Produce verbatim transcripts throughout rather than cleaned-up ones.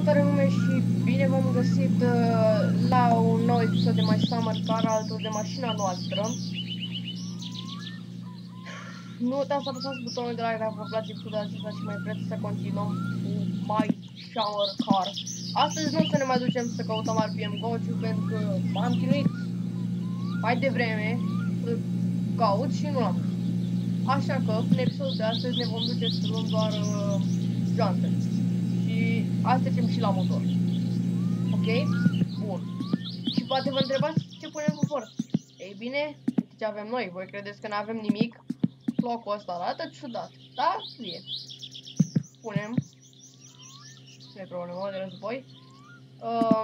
Salutare lume și bine v-am găsit uh, la un nou episod de My Summer Car, altul de mașina noastră. Nu uitați să apăsați butonul de like dacă vă place episodul acesta și mai vreți să continuăm cu My Summer Car. Astăzi nu o să ne mai ducem să căutăm R P M Gociu pentru că m-am chinuit mai devreme să caut și nu l-am. Așa că în episodul de astăzi ne vom duce să luăm doar uh, jante. Și asta trecem și la motor. Ok? Bun. Și poate vă întrebați ce punem cu Ford. Ei bine, ce avem noi? Voi credeți că nu avem nimic? Locul ăsta arată ciudat. Da? E. Punem. Nu e problemă de război. Um,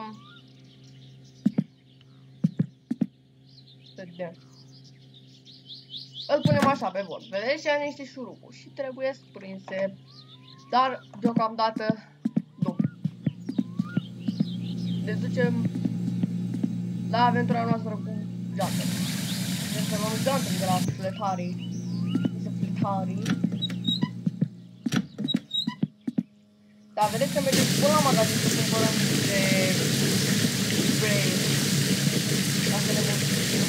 Vedem. Îl punem așa pe bord. Vedeți? Și are niște șuruburi și trebuie prinse. Dar deocamdată nu. Ne ducem la aventura noastră cu jante. Deci să luăm jante de la Fletari. Este Fletari. Da, vedeți că mergem până la magazin să cumpărăm niște spray. Ca să le mulțumim.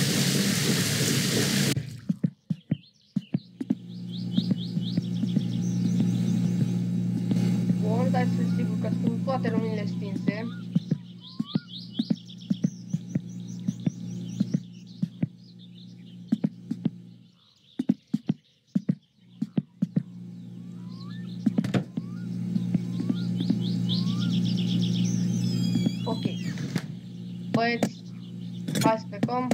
Bun, dar să sigur că sunt toate luminile stinse. Ok. Băieți, hai să plecăm.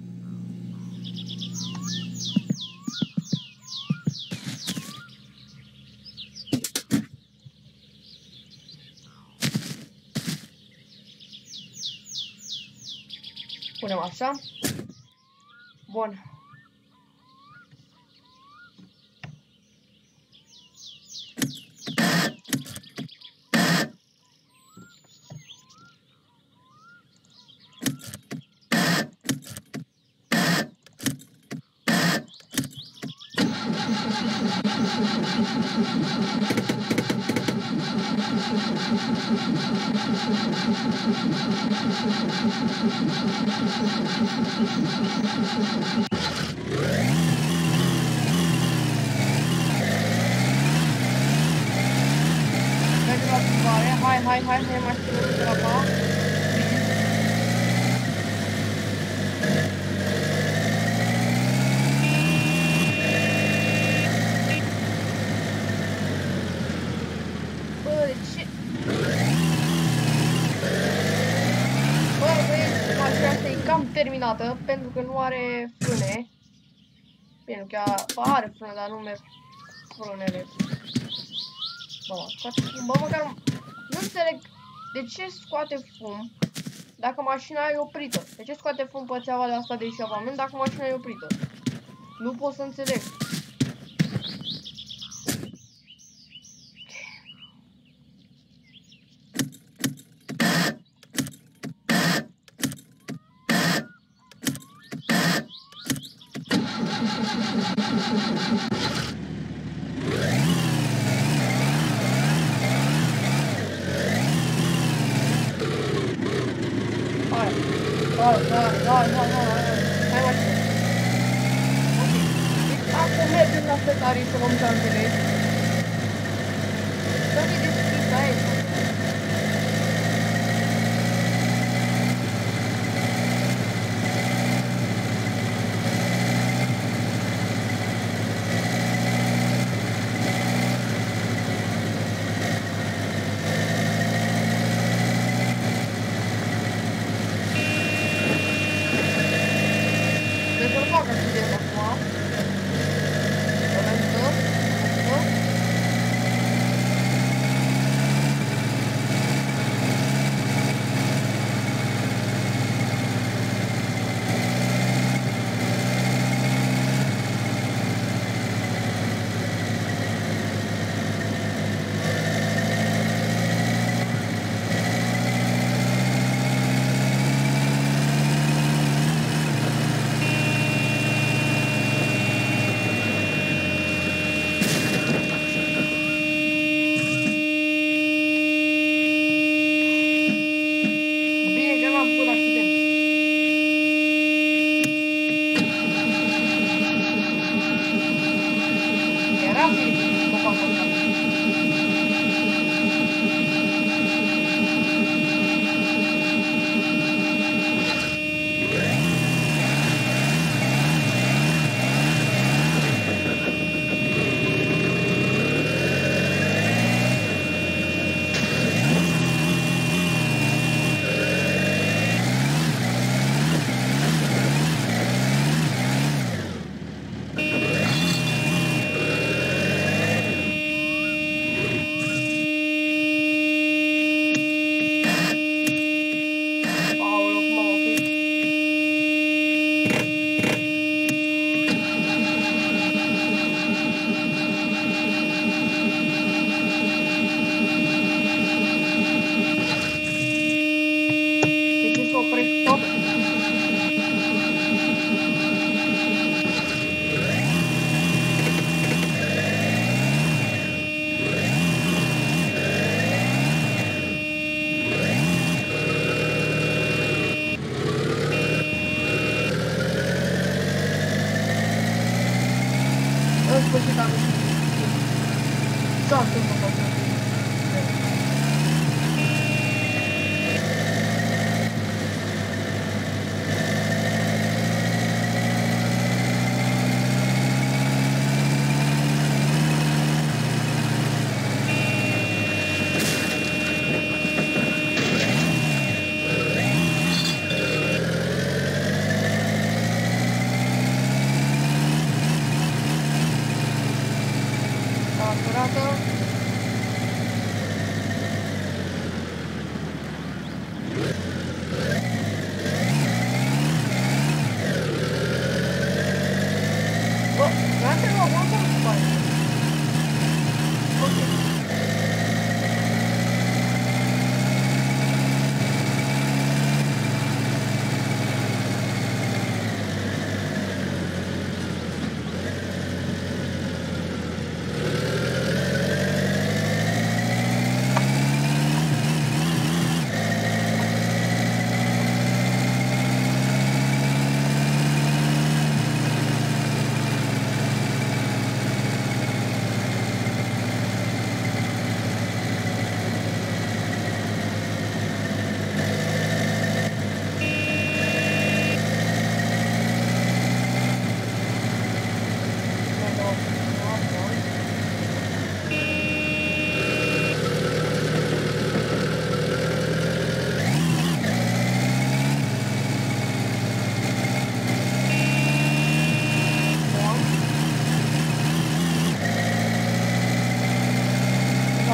Punem așa. Bun. Hai, hai, hai, hai, mai schimbăm de la pa. Bă, de ce? Bă, băieți, mașina asta e cam terminată pentru că nu are frâne. Bine, chiar are frâne, dar nu merg frânele. Bă, scoate fum, bă, măcar nu înțeleg de ce scoate fum dacă mașina e oprită. De ce scoate fum pe țeava de asta de eșapament dacă mașina e oprită? Nu pot să înțeleg. Hai, hai, hai, hai, hai, hai, mașină. Ok. Deci acum mergem la Fletari să luăm jantele. Să fie deschis aici. Să-l fac accident acum. Să-l ajutăm.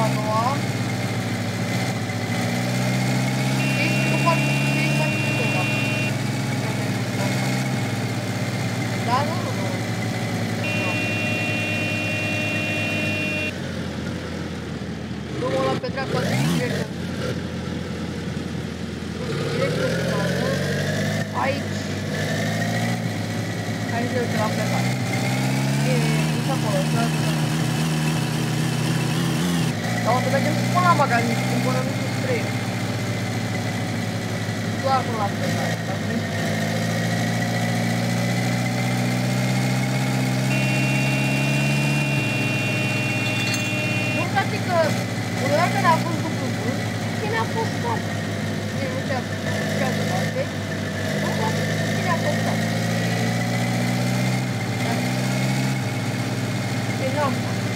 doua. Ești cu foarte ești mai ceva. Da, nu, nu, nu. Drumul ăla pe dreapta de direct. Direct aici. Aici de la plecat. E, nici acolo, să dar o să mergem până la magazin și cumpărăm niște spray. Doar până la plecare, nu uitați că undeva care a fost după cine a postat? Cine nu știa ce face? Nu uitați cine a postat. E enorm.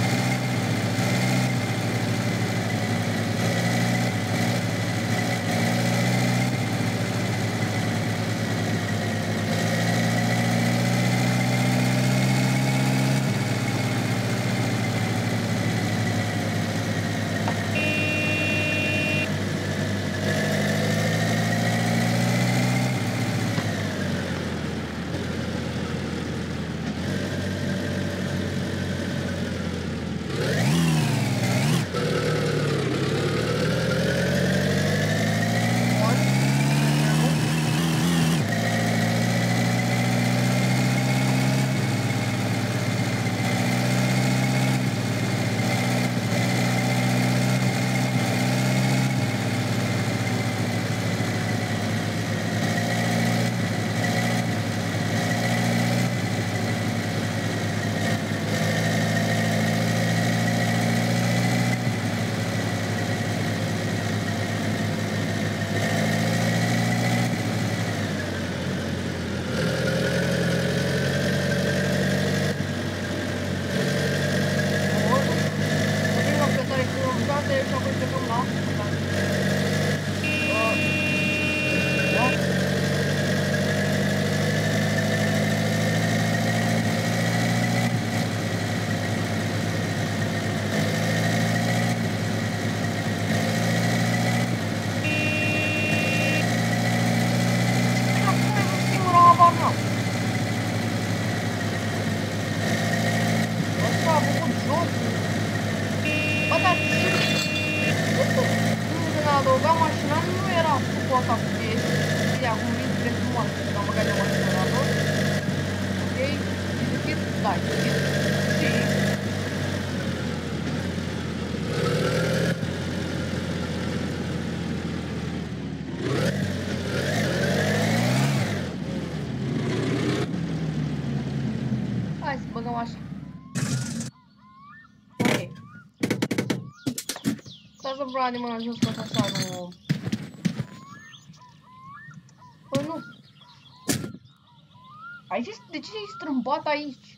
Adăuga mașina, nu era cu asta cu chestii, acum vin spre frumoasă, că am băgat de mașina la lor. Ok, deschid, da, deschid. Și... hai să băgăm așa. Ok. Stai să vreau de mâna jos, că așa nu... Păi nu. Aici, de ce e strâmbat aici?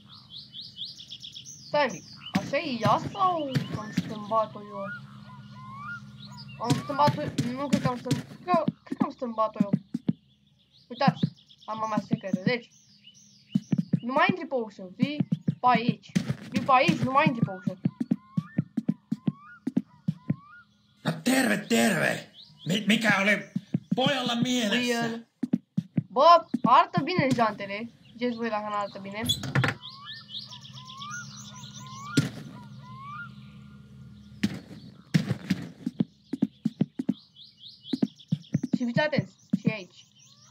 Stai mic, așa e ea sau am strâmbat-o eu? Am strâmbat-o, nu cred că am strâmbat, cred că, cred că am strâmbat-o eu. Uitați, am mea secretă, deci. Nu mai intri pe ușă, vii pe aici. Vii pe aici, nu mai intri pe ușă. No terve, terve! Mikä oli pojalla mielessä? Bă, bă, arată bine jantele. Ziceți voi dacă nu arată bine. Și fiți atenți, și aici.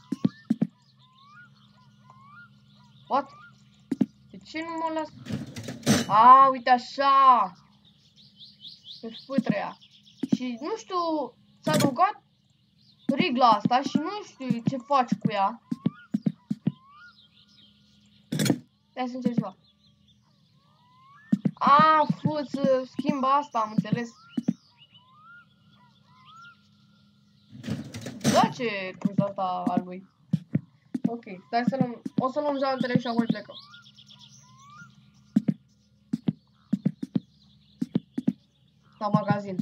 What? De ce nu mă las? A, uite așa! Pe spâtrăia. Și nu știu, s-a adăugat rigla asta și nu știu ce faci cu ea. Hai să încerc ceva. A, fut să schimb asta, am înțeles. Da, ce cruz asta al lui. Ok, stai să luăm, o să luăm jantele și apoi plecăm. La magazin.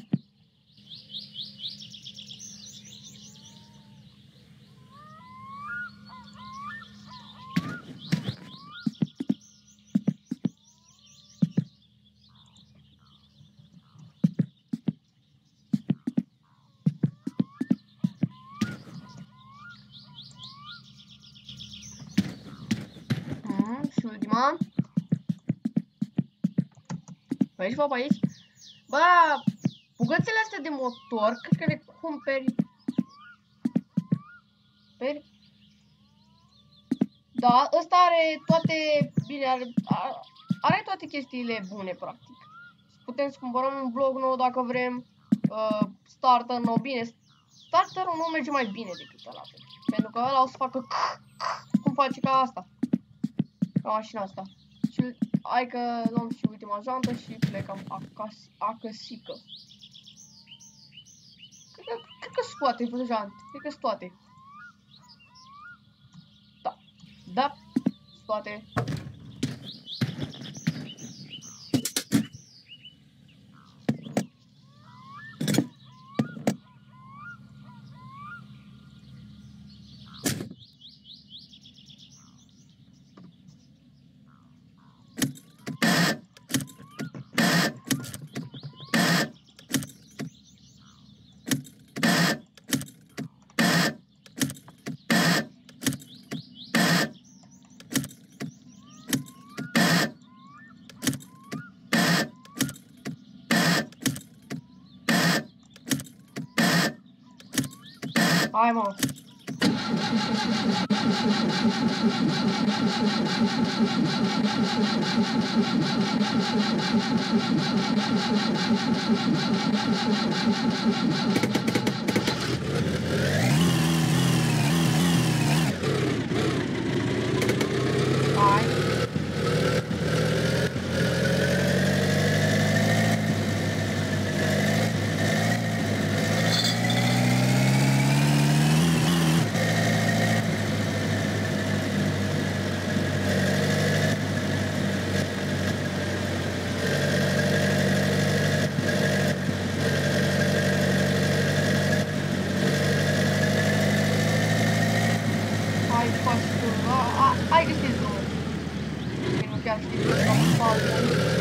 ultima. Pe aici, pe aici. Bă, bucățele astea de motor, cred că le cumperi. Cumperi? Da, ăsta are toate, bine, are, are toate chestiile bune, practic. Putem să cumpărăm un blog nou dacă vrem, uh, starter nou, bine, starterul nou merge mai bine decât ăla, pentru că ăla o să facă cum face ca asta, ca mașina asta. Și hai că luăm și ultima jantă și plecăm acăsică. Cred că, cred că sunt toate jante, cred că sunt toate. Da, da, sunt toate. Hai, mă! Hai! Hai că știți drumul. Că nu chiar știți că am faltă.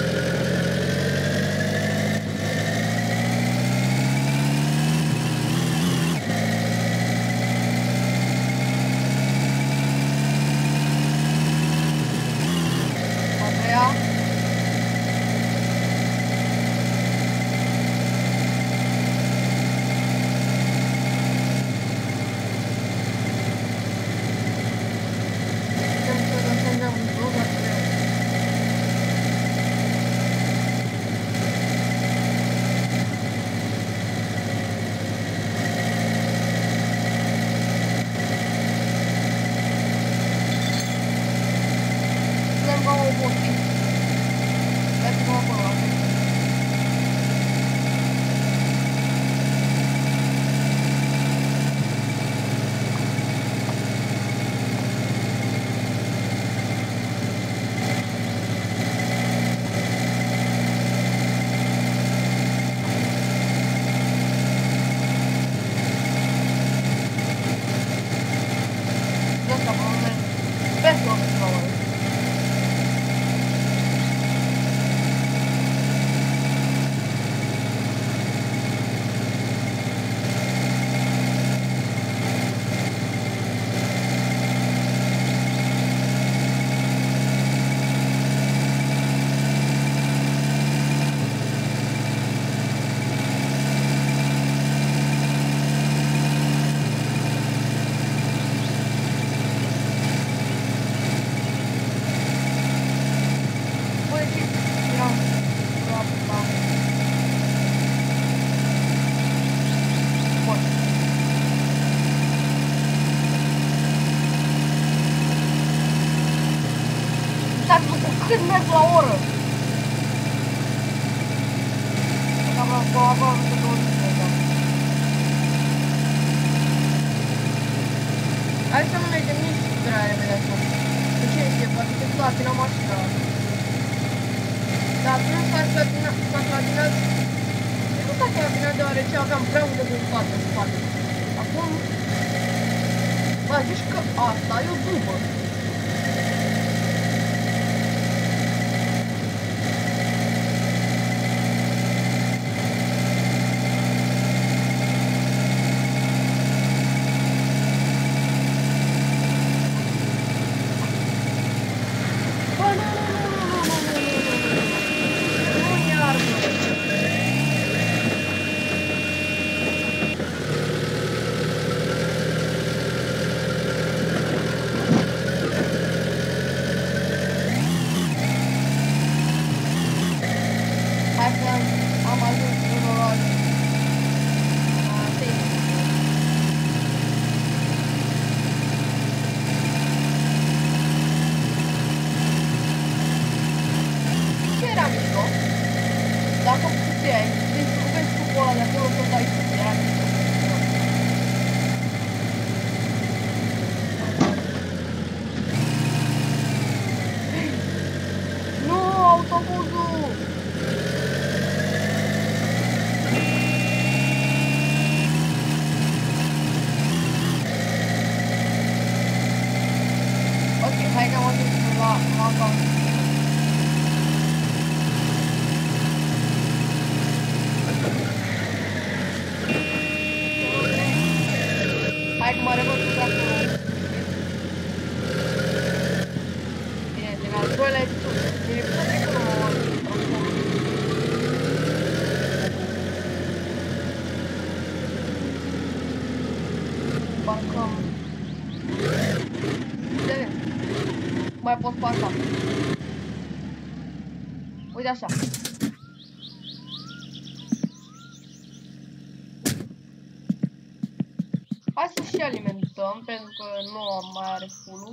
A treia. Cât merg la oră? Cam la aproape douăzeci de ani. Hai să nu mergem nici prea repede așa. De ce este? Poate că s-a clatinat mașina. Dar atunci s-a clatinat... Nu s-a clatinat deoarece aveam prea multă greutate în spate. Acum... Bă, zici că asta e o dubă. Hai că mă revăd cu tractorul. Bine, din al doilea episod. Bine, cu tractorul mă oameni. Parcăm. Bine. Mai pot parca. Uite așa. Hai să și alimentăm, pentru că nu mai are full-ul.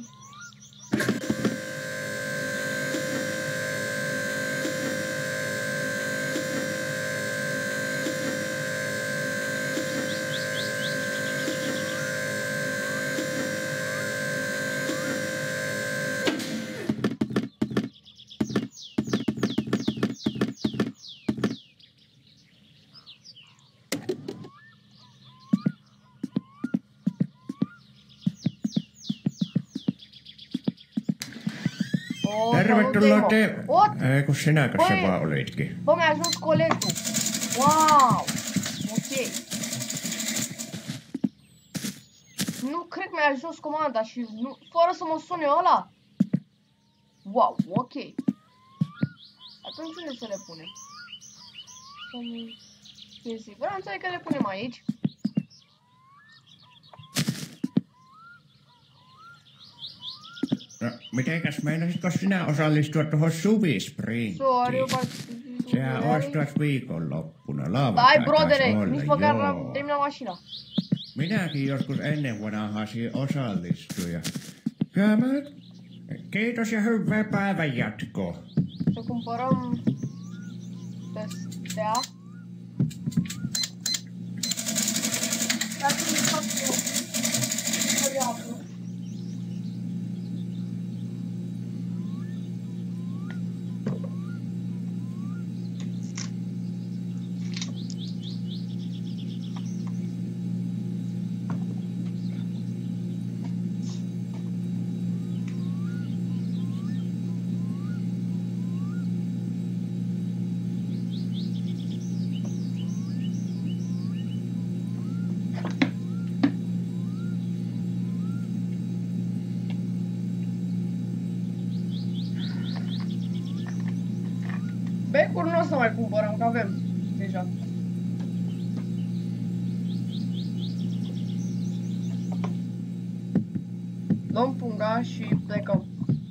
Tervetuloa te... Ei, kun sinäkö se vaan olitkin? Bă, mi-a ajuns colegul. Wow! Ok. Nu cred că mi-a ajuns comanda și nu, fără să mă sune ăla. Wow, ok. Atunci unde să le punem? În siguranță e că le punem aici. No, mitenkäs meinasitko sinä osallistua tuohon Suvisprintiin? Sorry, jopa... Sehän olisi tuossa viikonloppuna Ai, lauantai brodere, taisi olla, nici măcar joo. n-am terminat mașina. Minäkin joskus ennen vanhaa siihen osallistuin. Ja... Kyllä mä... Kiitos ja hyvää päivän jatkoa. Să cumpărăm astea. Dacă nu fac eu, variabil. Becuri nu o să mai cumpărăm, că avem deja. Luăm punga și plecăm.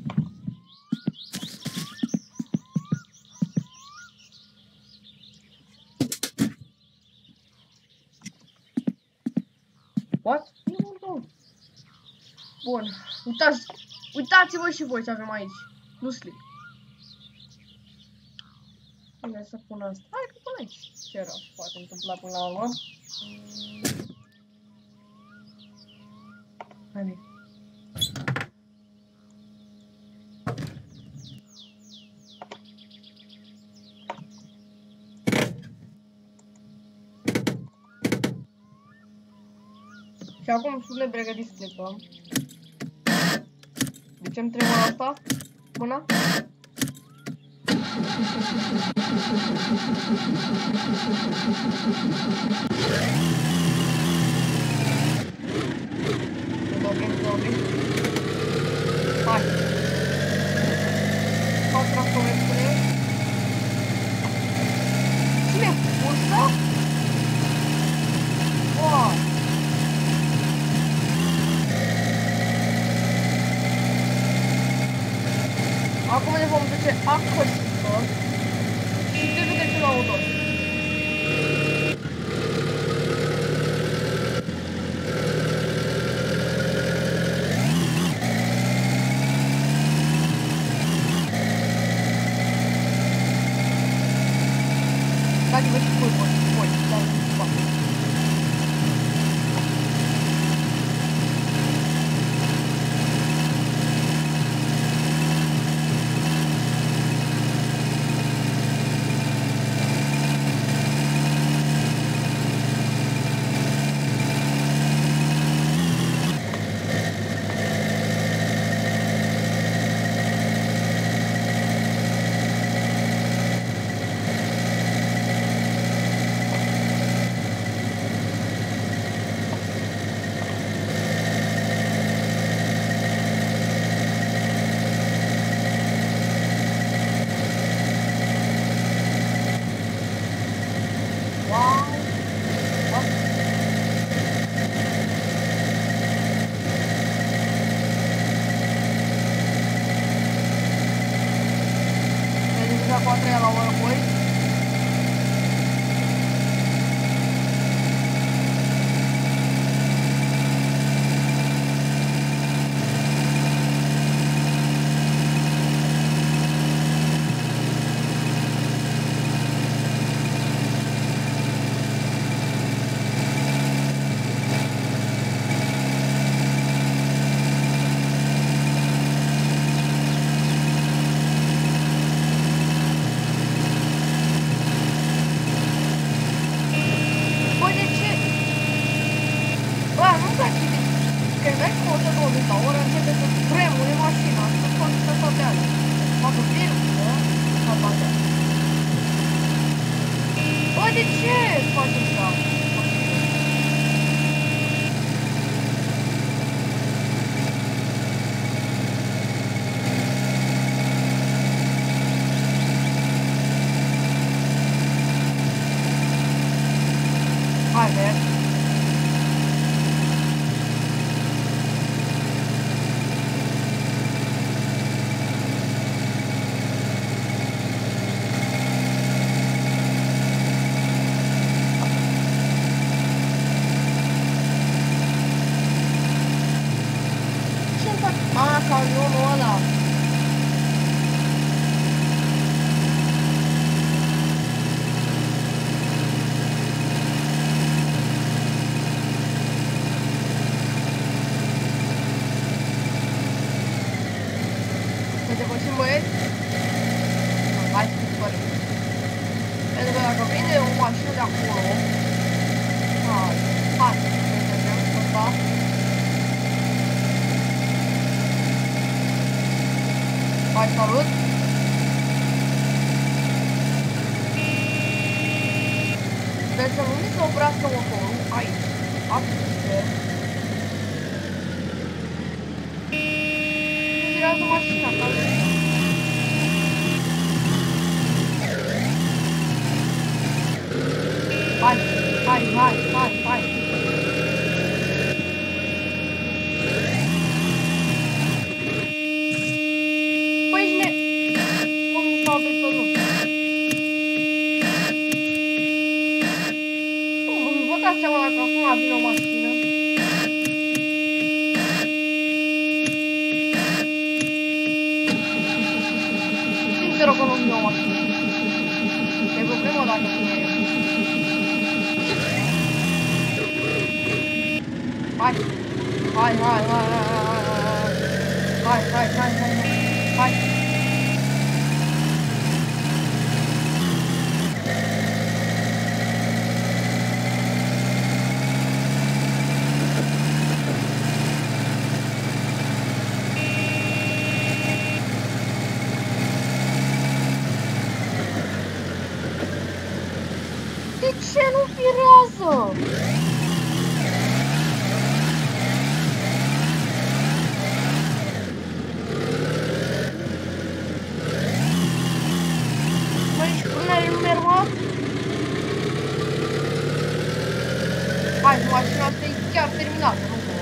What? Nu, nu. Bun. Uitați, uitați-vă și voi ce avem aici. Nu slip. Bine să pun asta. Hai că pun aici. Ce rău se poate întâmpla până la urmă. Hai bine. Și acum suntem pregătiți să plecăm. De ce îmi trebuie asta? Mâna? Dobrim, dobrim. Hai. Fac tractorul spune. Cine fursă? Wow. Acum ne vom duce acasă. Și te duce la auto. Dați-vă și voi, voi, voi, dar nu fac. de ce faci așa? Hai, merg. Ce-mi fac? A, camionul ăla. Să depășim, băieți? Hai să dispărem. Pentru că dacă vine o mașină de acolo... Hai, hai, să mergem ăsta. Hai, salut! Sper să nu mi se oprească motorul aici. Atât sper. Virează mașina, ca Hai, hai, hai, hai, hai. Păi ne... Cum s-a oprit pe drum? Vă dați seama dacă acum vine o mașină. Sincer, că nu vine o mașină. E problemă dacă vine eu. Hai, hai, hai, hai, hai, hai, hai, hai, hai, hai. De ce nu virează? Hai, mașina asta e chiar terminată, nu pot.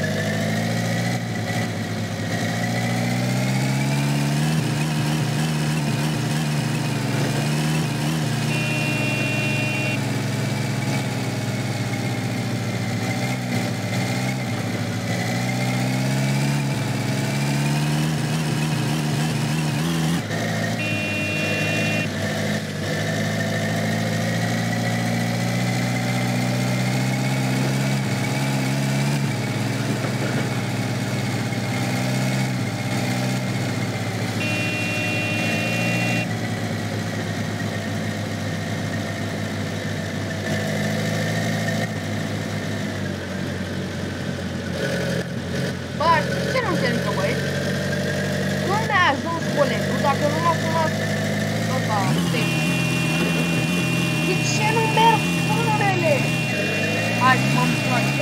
Dacă nu m-a sunat ăsta, de ce nu merg fărele? Hai, m-am sunat.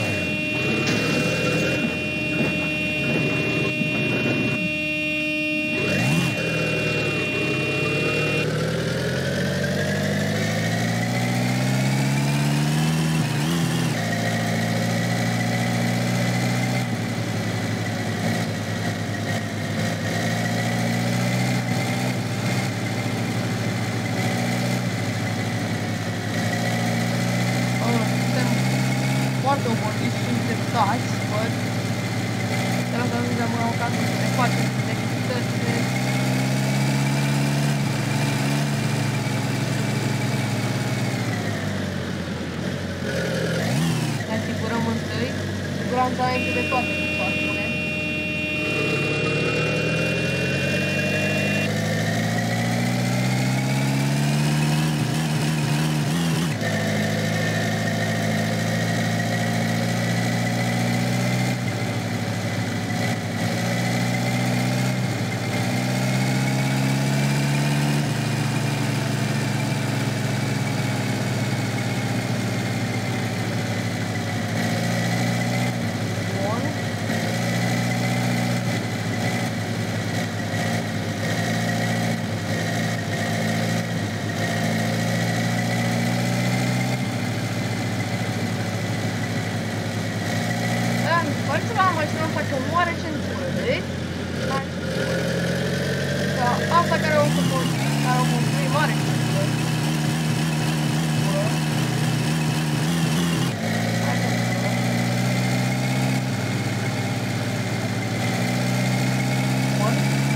Foarte oboziți și îndreptați, văd. De la asta ajungem la o casă să ne facem necesitățile. Ne asigurăm întâi. Siguranța înainte de toate, cum s-ar spune. că nu are centură, vedeți? Nu are centură. Că asta care o să construi, care o construi mare centură. Hai centură. Bun.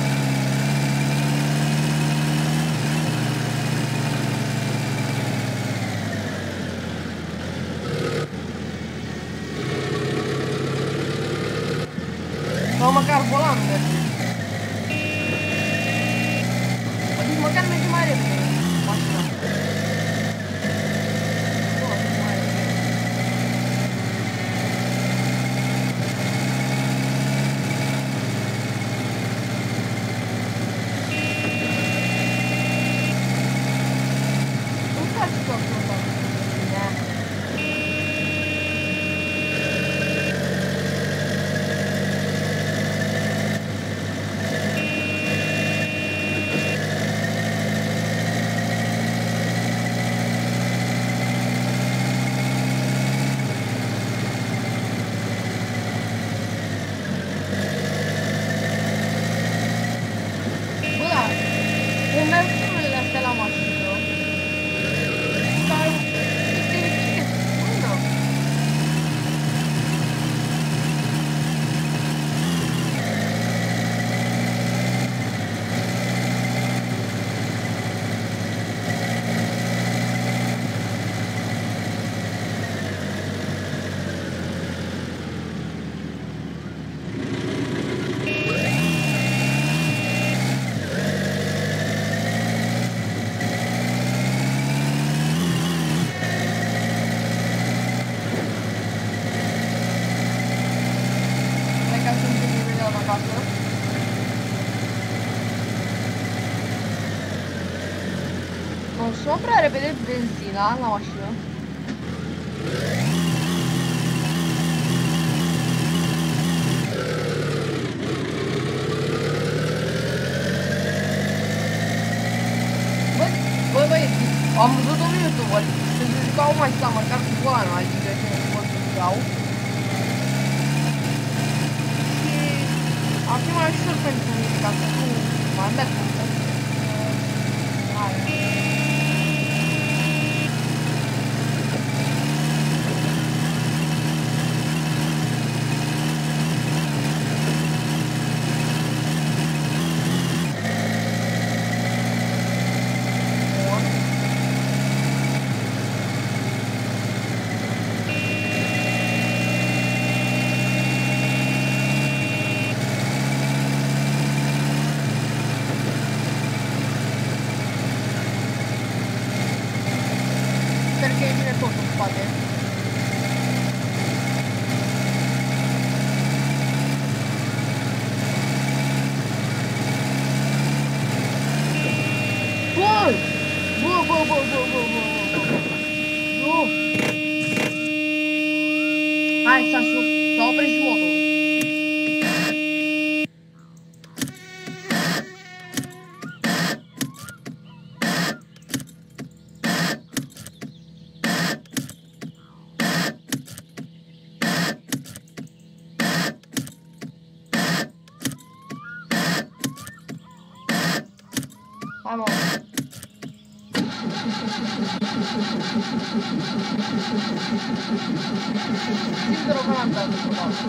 Sau măcar volanul merge. Adică măcar merge mai repede mașina. Nu, merge mai repede. Nu faci tot ăsta. Da. Bă, da, cum merg sunele astea la mașină, dar este ce sună. Hai ca să încep imediat acasă. Consumă prea repede benzina la mașină. Băi, băi, băi, am văzut un youtuber să se jucau mai seama, măcar cu volanul, adică ce nu pot să iau. Ar fi mai ușor pentru mine, ca să nu mai merg cu asta. Hai. Bun. Sper că e bine tot în spate. Bă! Bă, bă, bă, bă, bă, bă, bă, bă. Nu! Hai, s-a s-a oprit și motorul. Hai, mă. Simt rău că n-am dat după dată.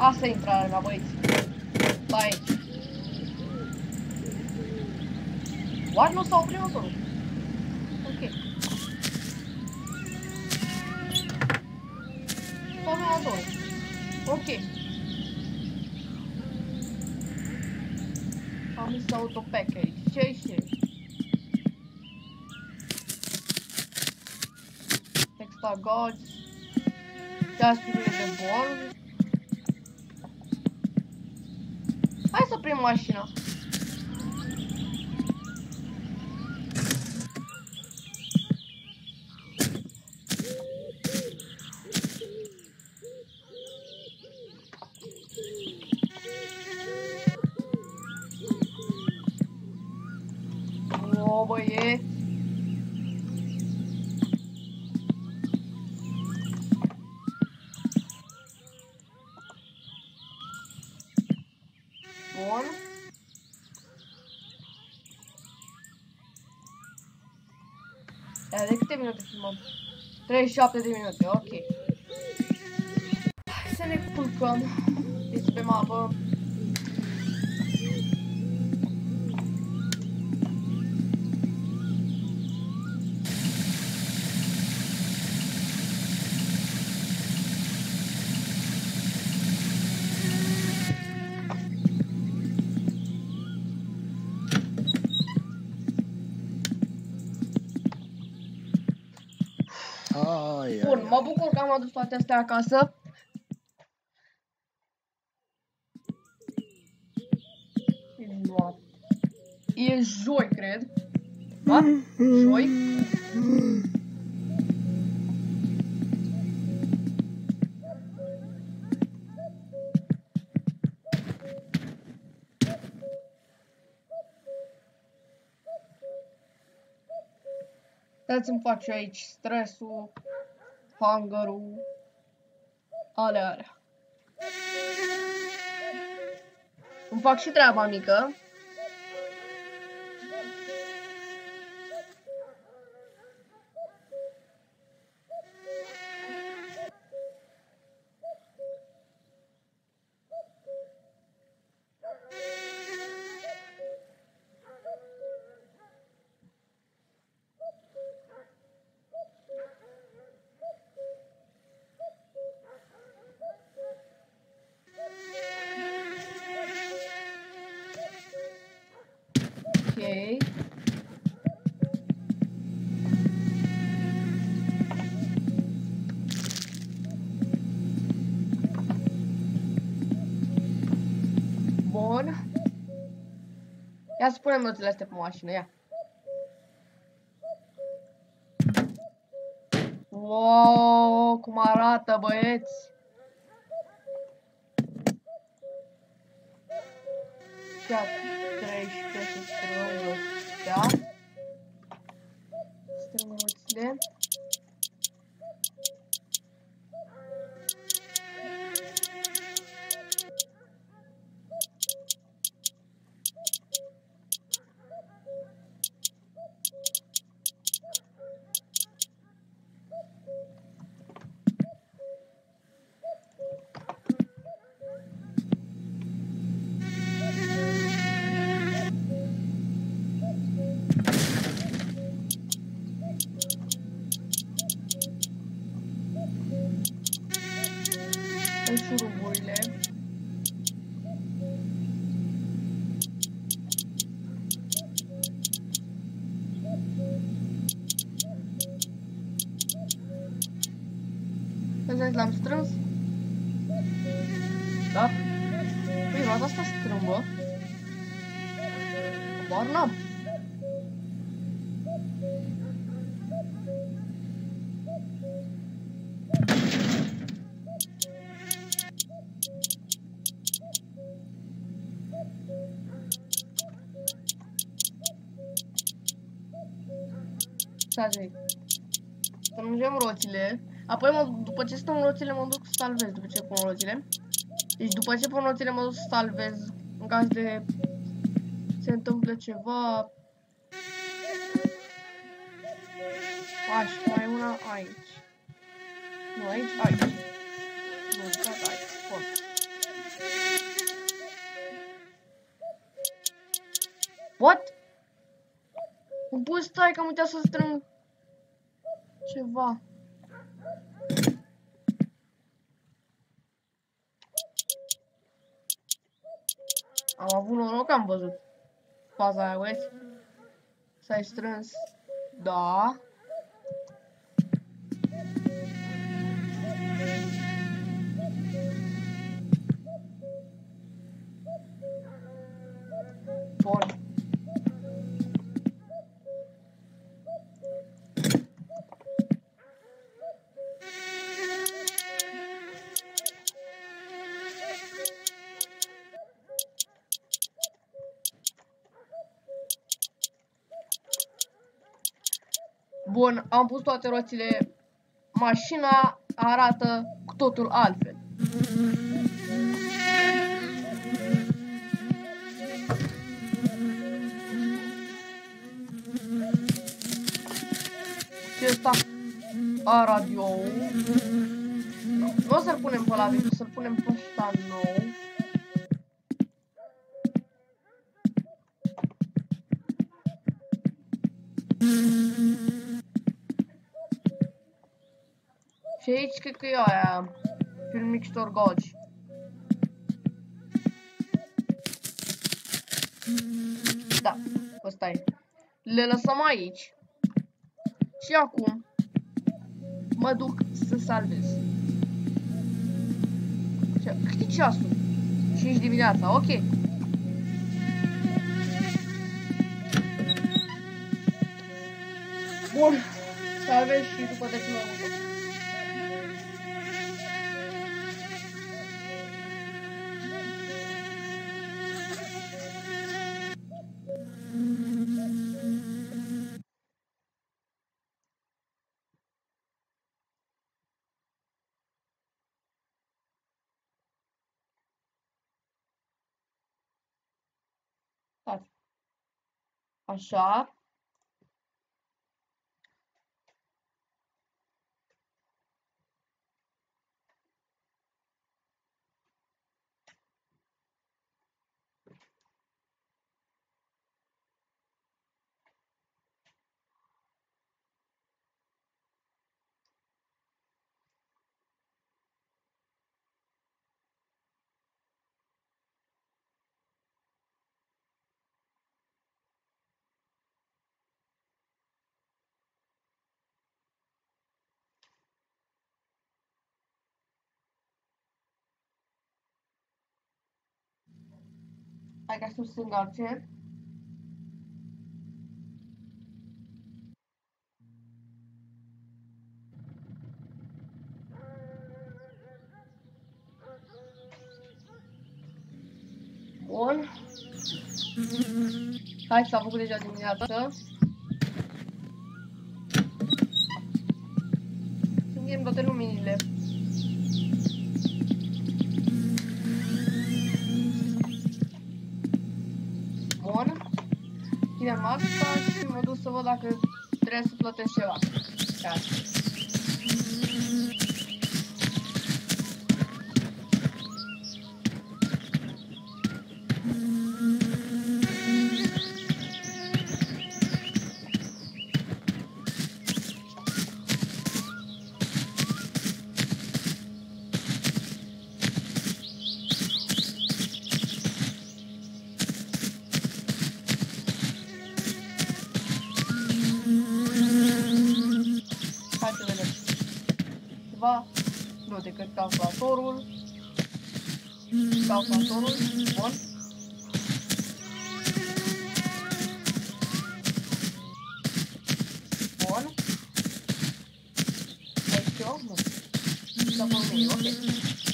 Asta e intrarea mea, băieți. Stai aici. Oare nu s-a oprit motorul? Ok. S-a oprit motorul. Ok. Am mis auto package. Ce-i ce? Extra gods. Teasturile de bord. Hai să oprim mașina. O, băieți. Bun. Ia, de câte minute filmăm? treizeci și șapte de minute, ok. Hai să ne culcăm. Deci pe mapă. Ai, Bun, ai, mă bucur că am adus toate astea acasă. E noapte. E joi, cred. Da? Joi. Dați-mi fac și aici stresul, hangarul, alea, alea. Îmi fac și treaba mică. Ok. Bun. Ia să punem notele astea pe mașină, ia. Wow, cum arată, băieți. Și treisprezece să strâng ăstea. Strâng roțile. În șuruburile. Vedeți, l-am strâns? Da? Păi, roata asta strâmbă. Bar n-am. Stai, strângem roțile. Apoi, mă, după ce strâng roțile, mă duc să salvez. După ce pun roțile. Deci, după ce pun roțile, mă duc să salvez. În caz de se întâmplă ceva. Aș, mai una aici. Nu, aici, aici. Nu, aici. Bun. What? Bă, stai că am uitat să strâng ceva. Am avut noroc că am văzut faza aia, uite. S-ai strâns. Da. Bun. Bun, am pus toate roțile. Mașina arată cu totul altfel. Și ăsta a radio. Nu o să-l punem pe ăla vechi, o să-l punem pe ăsta nou. Și aici cred că e aia, film mixtor goci. Da, ăsta e. Le lăsăm aici. Și acum mă duc să salvez. Cât e ceasul? cinci dimineața, ok. Bun, salvez și după trece mai mult. Așa. Hai ca să se îngarce. Bun. Hai, s-a făcut deja dimineață. Stingem toate luminile. Bun. Chidem asta și mă duc să văd dacă trebuie să plătesc ceva. Chiar. Nu decât calculatorul. Calculatorul. Bun. Bun. Aici eu? Nu. Da, pe mine, ok.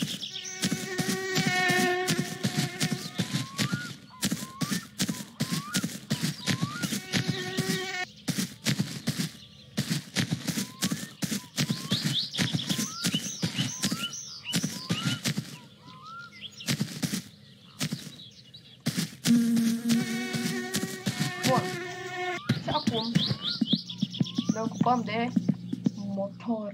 Bun. Și acum ne ocupăm de motor.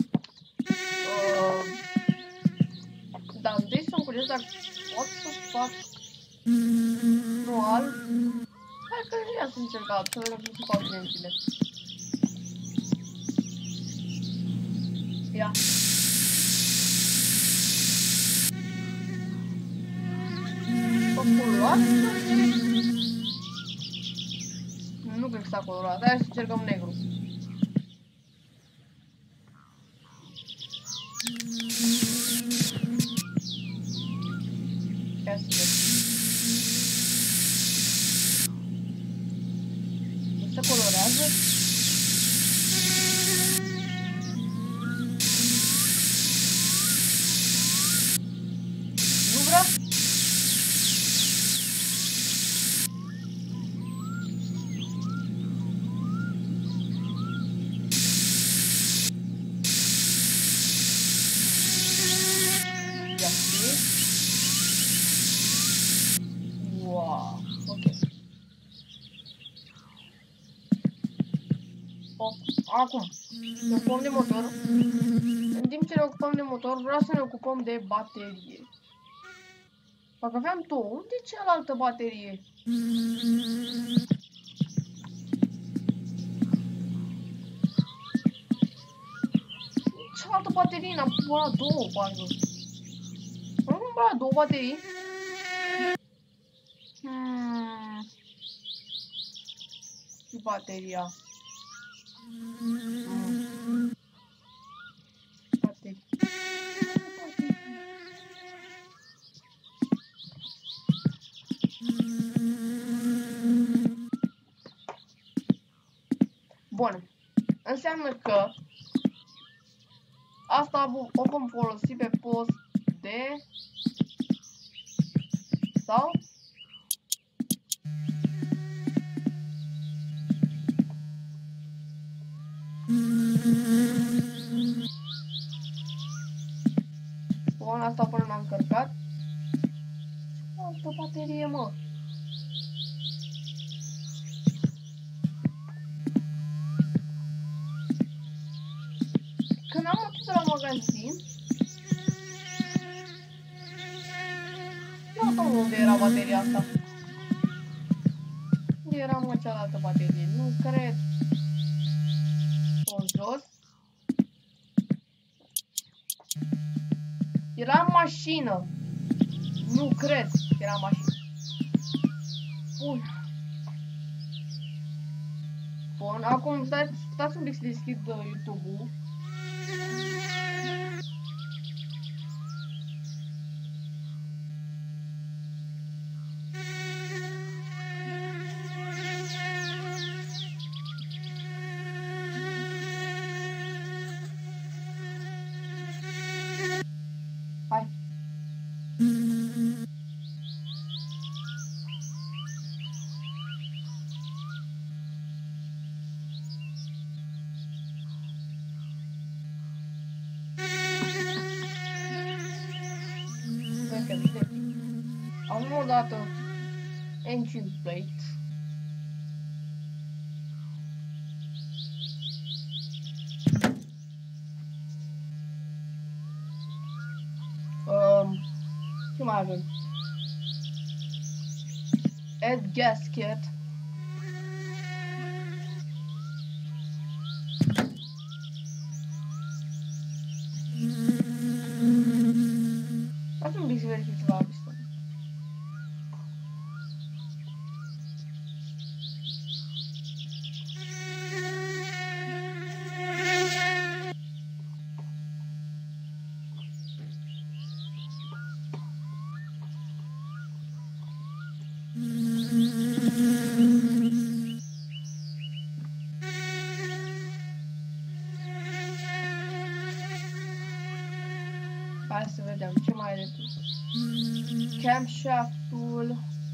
Uh, dar întâi sunt curios dacă pot să fac nu alb. Hai Hai că ia să încercăm, să vedem cum se fac cliențile. Ia. Colorat? Nu cred că s-a colorat, hai să încercăm negru. Ia să vedem. Nu se colorează? Nu vrea? Wow, ok. O, acum, ne ocupăm de motor. În timp ce ne ocupăm de motor, vreau să ne ocupăm de baterie. Dacă aveam două, unde e cealaltă baterie? Cealaltă baterie, n-am cumpărat două, parcă. Am cumpărat două baterii. Hmm. Bateria. Hmm. Bateria. Bun. Înseamnă că asta o vom folosi pe post de sau bun, asta până m-am încărcat. Altă baterie, mă. Când am atât la magazin, nu știu unde era bateria asta. Unde era, mă, cealaltă baterie? Nu cred. O jos. Era în mașină. Nu cred că era în mașină. Bun. Bun, acum stați, stați un pic să deschid YouTube-ul. Hai. Am o dată engine plate. Um, ce mai avem? Add gasket. Dați un pic să verific ceva la piston. Hai să vedem ce mai are tu. Camshaft-ul.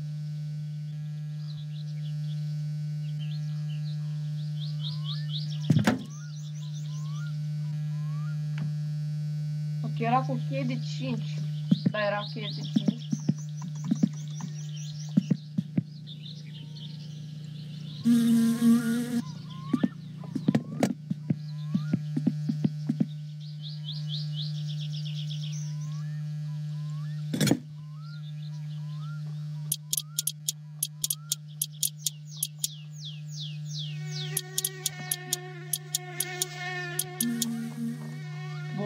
Ok, era cu cheie de cinci. Da, era cheie de cinci.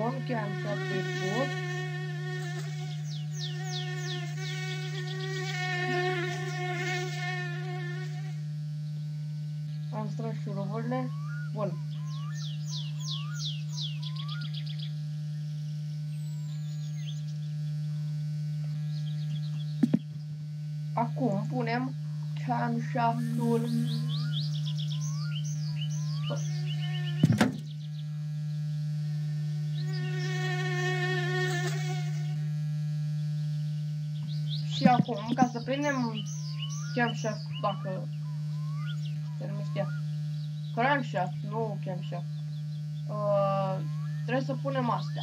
Bun, camshaft pe bot. Am strâns șuruburile. Bun. Acum punem camshaftul și acum, ca să prindem camshaft, dacă se numește crankshaft, nu camshaft, uh, trebuie să punem astea.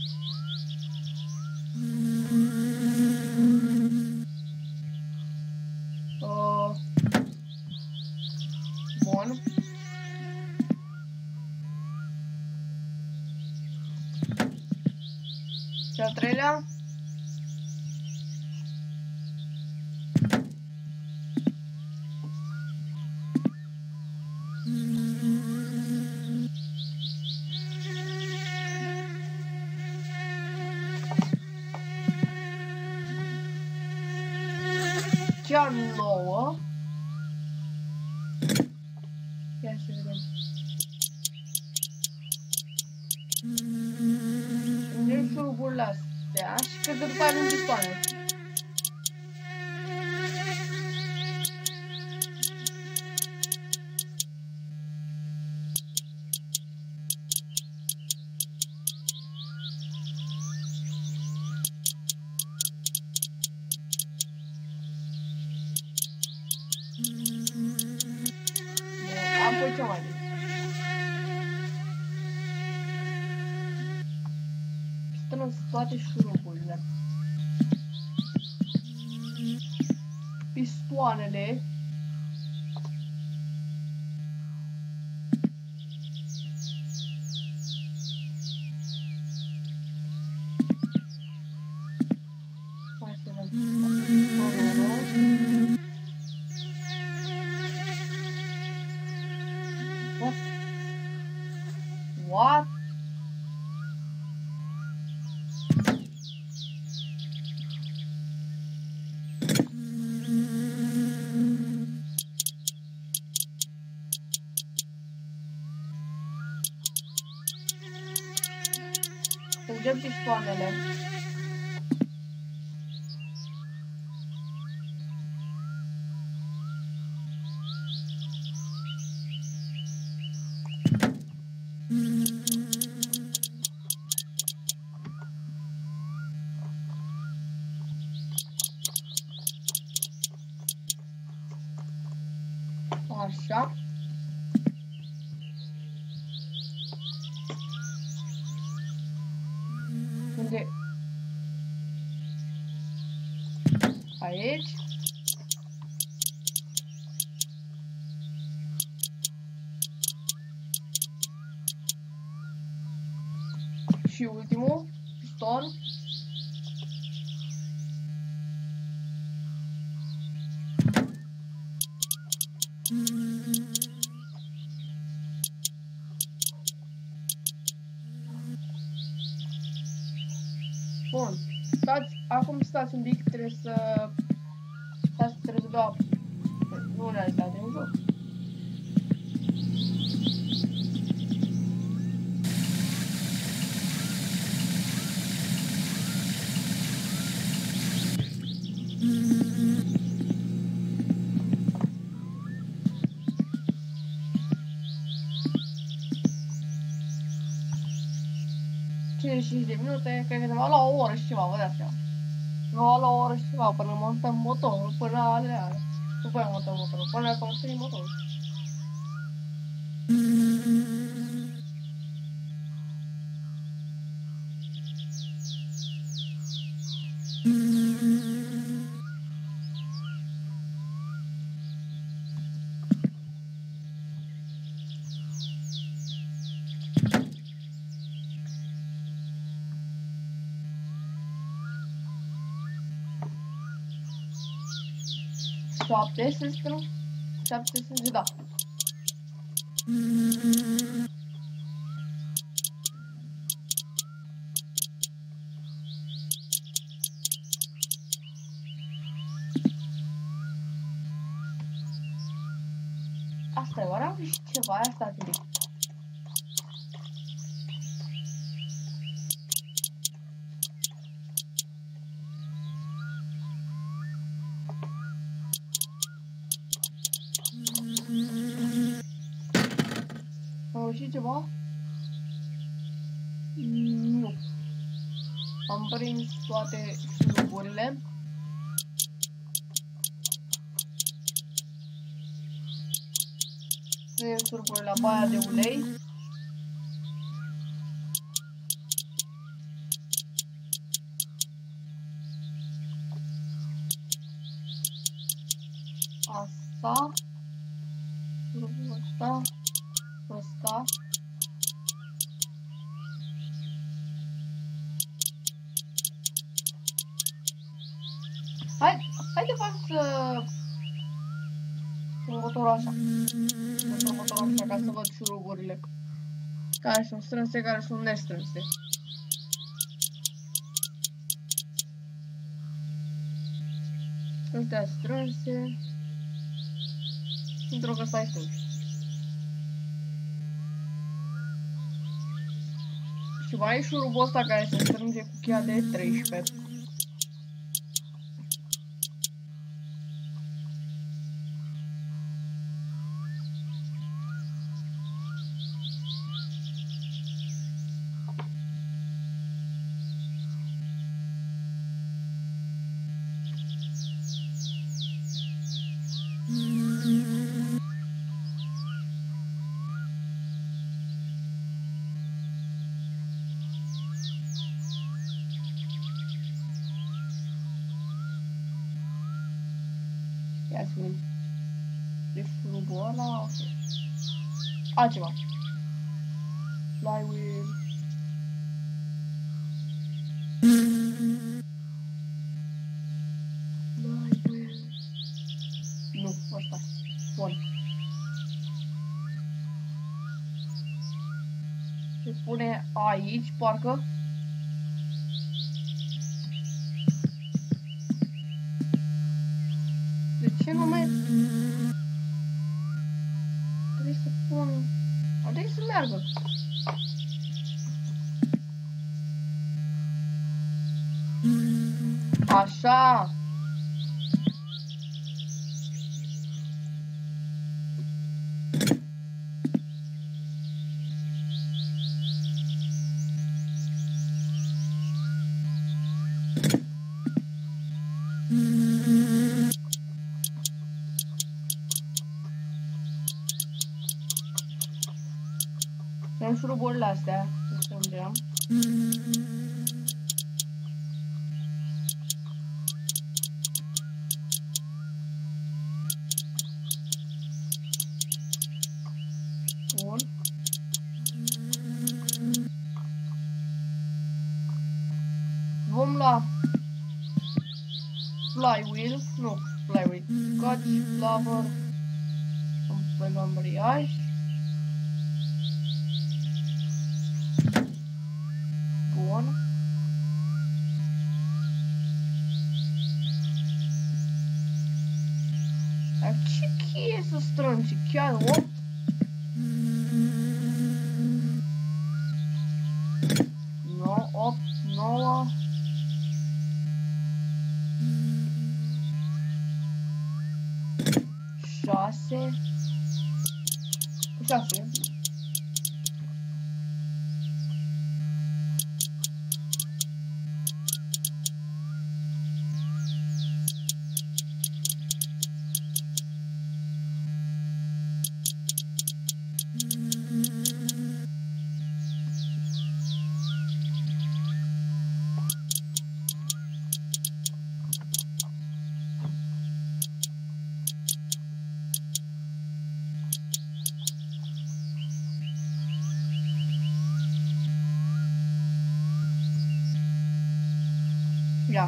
Uh, bun. Și al treilea. Cea nouă. Ia să vedem. Prindem șuruburile astea și cred că după aia avem pistoane. Apoi ce mai bine. Strâns toate șuruburile. Pistoanele. Hai să vedem. What? What? Strângem pistoanele. Așa. Unde? Aici. Și ultimul piston. Bun. Stați, acum stați un pic, trebuie să... Stați, trebuie să beau apă. Nu în realitate, în joc. cincizeci și cinci de minute, cred că ne va lua o oră și ceva, vă dați seama. Ne va lua o oră și ceva până montăm motorul, până alea. Nu până montăm motorul, până construim motorul. șapte să strâng, șapte să strâng, da. Asta e, oare am și ceva? Aia stați un pic. Am reușit ceva? Nu. Am prins toate șuruburile. Punem șuruburile la baia de ulei. Asta. Șurubul ăsta. Ăsta. Hai, hai de fapt să... Următorul așa. Următorul așa, ca să văd șuruburile. Care sunt strânse, care sunt nestrânse. Astea strânse. Pentru că stai strâns. Și mai e șurubul ăsta care se strânge cu cheia de treisprezece. Ia să vedem. Deci șurubul ăla... Altceva. Flywheel. Flywheel. Nu, ăsta. Bun. Se pune aici, parcă. De ce nu mai... Trebuie să pun... Trebuie să meargă. Așa. Sunt șuruburile astea, să strângem. Bun. Vom lua flywheel, nu flywheel, scotch, flower, pe lamberiaj. Bun. Dar ce cheie să strângi? Chiar opt? nouă, opt, nouă. șase. șase. Ia.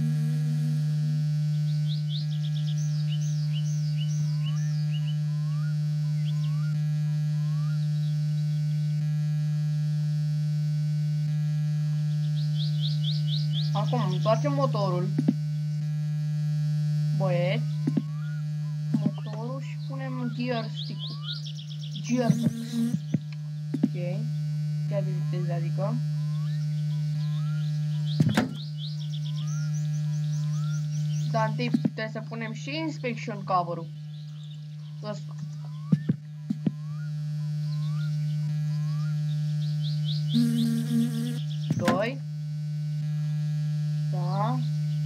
Acum întoarcem motorul. Băieți. Motorul și punem gear stick-ul. gearbox. Ok. Chiar de viteză, adică. Dar întâi trebuie să punem și inspection cover-ul. Ăsta. Doi. Da.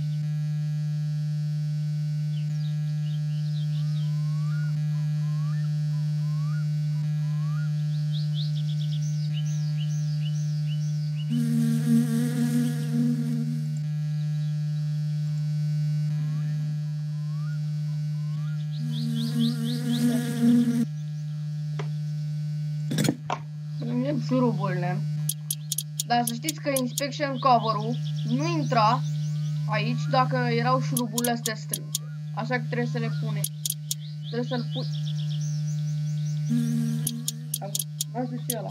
Prindem șuruburile. Dar să știți că inspection cover-ul nu intra aici dacă erau șuruburile astea strânse. Așa că trebuie să le pune. Trebuie să-l pui. Vreau să și ăla.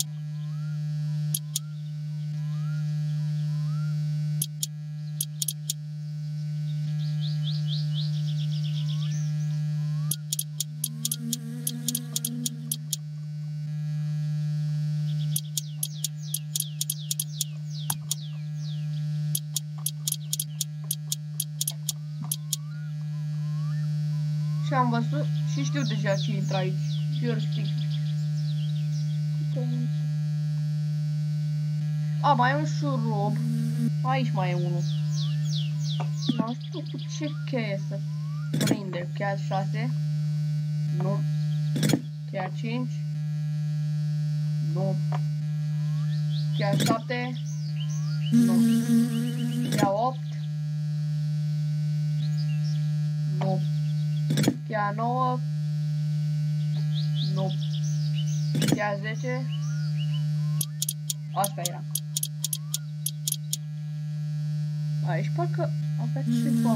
Și am văzut și știu deja ce intră aici. Gear stick. A, mai e un șurub. Aici mai e unul. Nu știu cu ce cheie să prinde. Cheia șase. Nu. Cheia cinci. Nu. Cheia șapte. Nu. Cheia opt. Nu. Cheia nouă. Nu. Cheia zece. Asta era. Aici parcă avea ceva.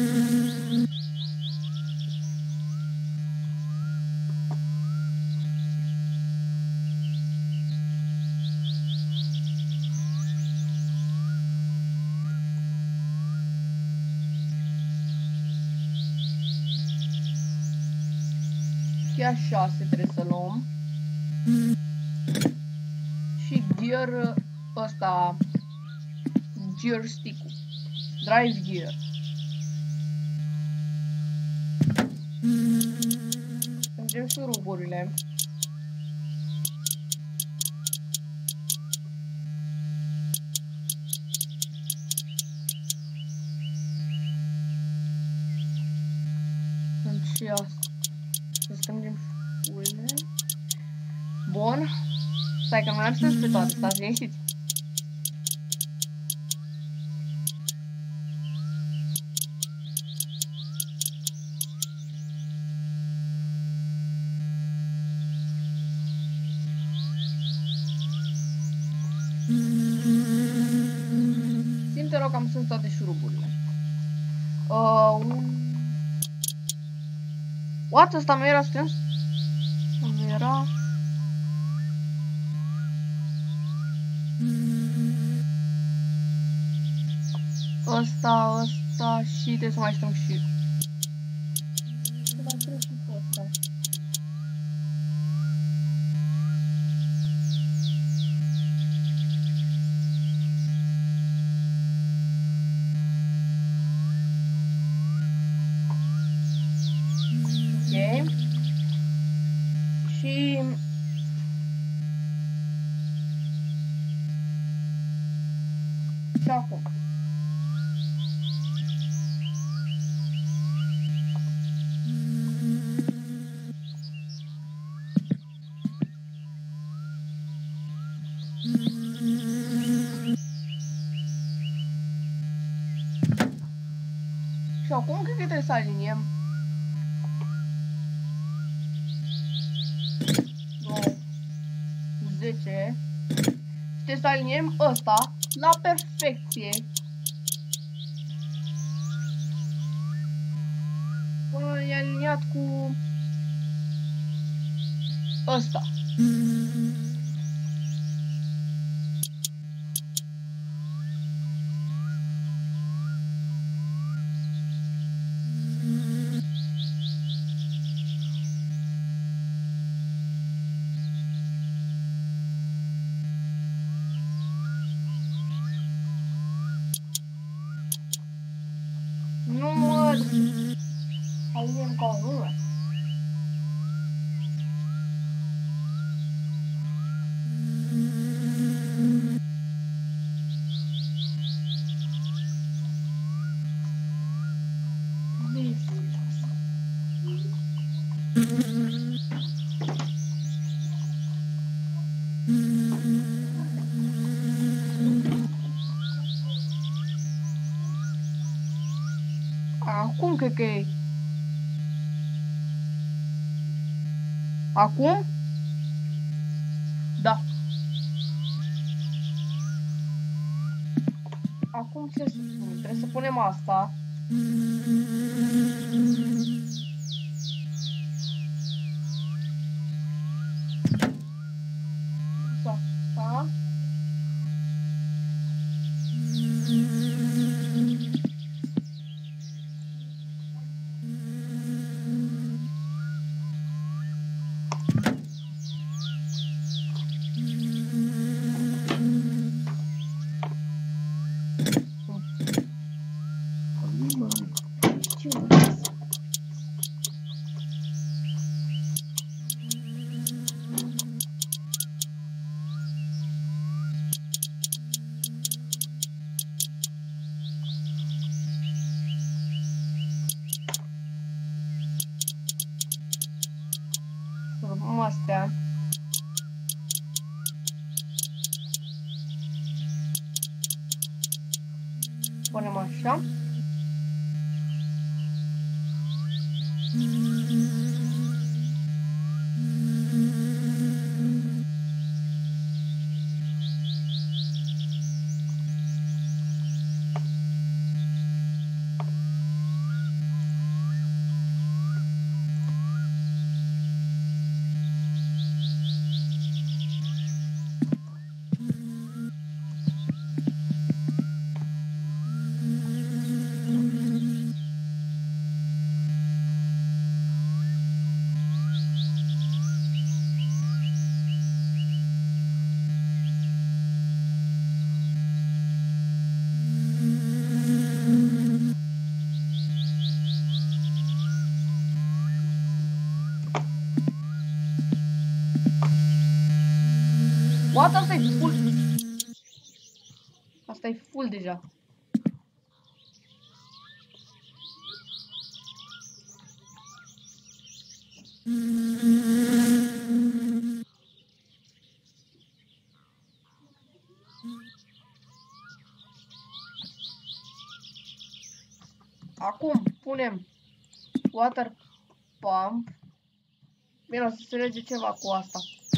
Cheia șase trebuie să luăm. Și gear ăsta, gear stick-ul, drive gear. Strângem șuruburile. Sunt și asta. Să strângem șuruburile. Bun. Stai că mai am strâns pe toate, stați liniștiți. Sim-te rog că am strâns toate șuruburile. Uh, un... What? Ăsta nu era strâns? Nu era... Ăsta, ăsta și trebuie să mai strâng și... Să mai strâng și cu ăsta. Ok. Și... Și acum. Și acum cred că trebuie să aliniem nouă, zece. Trebuie să aliniem ăsta la perfecție. Până e aliniat cu ăsta. Nu mă... Alinem ca o lume. Acum cred că e. Acum? Da. Acum ce să spun? Trebuie să punem asta. Da. Da. Urmăm astea. Punem așa. What? Asta e full. Asta e full deja. Acum punem water pump. Bine, o să se lege ceva cu asta.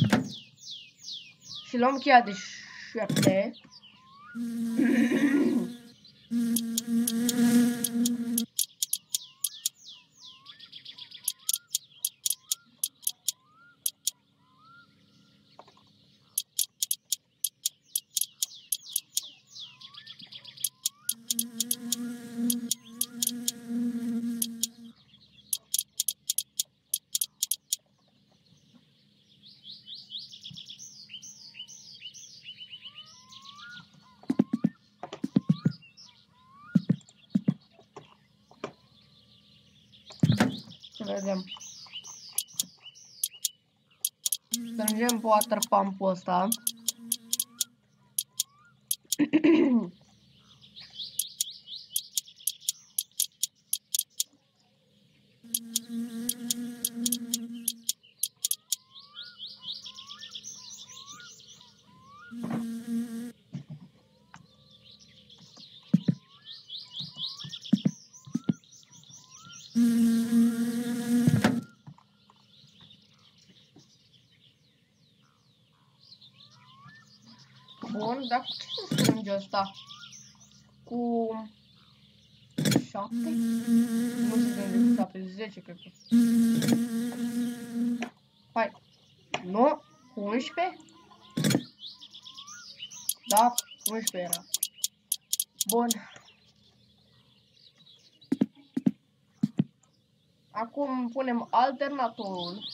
Și luăm cheia de șapte. Să vedem. Strângem water pump-ul ăsta. Bun, dar cu ce se strânge ăsta? Cu șapte? Nu se strânge cu șapte, zece cred că. Hai. Nu? Cu unsprezece? Da, unsprezece era. Bun. Acum punem alternatorul.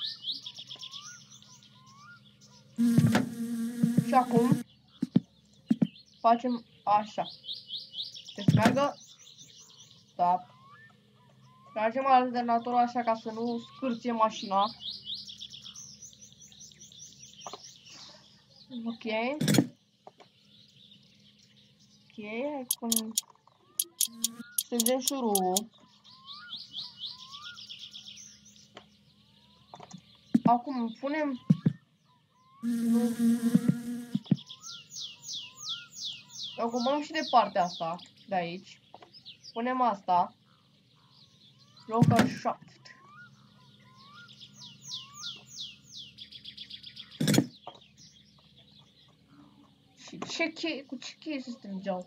Și acum facem așa. Deci meargă Stop. Tragem alternatorul așa ca să nu scârție mașina. Ok. Ok, acum strângem șurubul. Acum punem... Nu. Ocupăm și de partea asta, de aici. Punem asta. Local shaft. Și ce cheie, cu ce cheie se strângeau?